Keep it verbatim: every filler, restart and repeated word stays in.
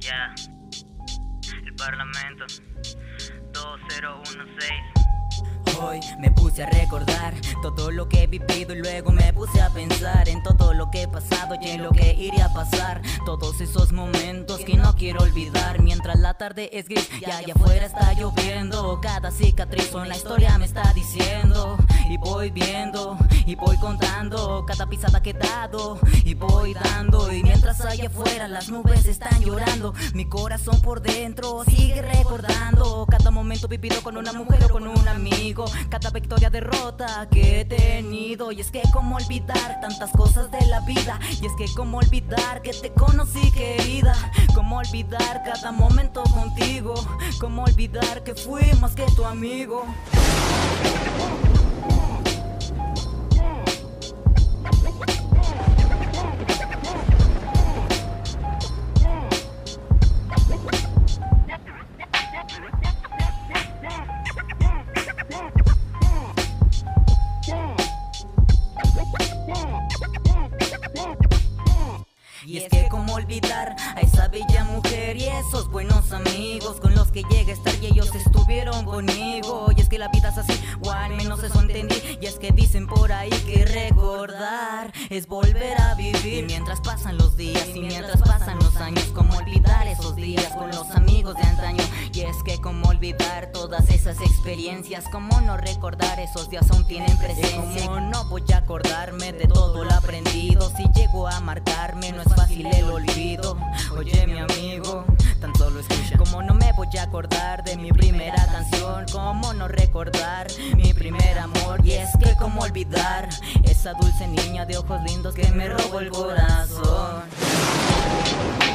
Ya, el Parlamento dos cero uno seis. Hoy me puse a recordar todo lo que he vivido y luego me puse a pensar en todo lo que he pasado y en lo que iría a pasar. Todos esos momentos que no quiero olvidar. Mientras la tarde es gris y allá afuera está lloviendo, cada cicatriz una historia me está diciendo. Y voy viendo y voy contando cada pisada que he dado y voy dando. Y mientras allá afuera las nubes están llorando, mi corazón por dentro sigue recordando cada momento vivido con una mujer o con un amigo, cada victoria, derrota que he tenido. Y es que cómo olvidar tantas cosas de la vida, y es que cómo olvidar que te conocí, querida. Cómo olvidar cada momento contigo, cómo olvidar que fui más que tu amigo. Y es que cómo olvidar a esa bella mujer y esos buenos amigos con los que llegué a estar y ellos estuvieron conmigo. Y es que la vida es así, o al menos eso entendí. Y es que dicen por ahí que recordar es volver a vivir. Y mientras pasan los días y mientras pasan los años, cómo olvidar esos días con los amigos de antaño. Y es que cómo olvidar todas esas experiencias, cómo no recordar esos días aún tienen presencia. Y cómo no voy a acordarme de todo lo aprendido, si llego a marcarme no es fácil el olvido. Oye mi amigo, tan solo escucha. Como no me voy a acordar de mi primera canción, cómo no recordar mi primer amor. Y es que cómo olvidar esa dulce niña de ojos lindos que me robó el corazón.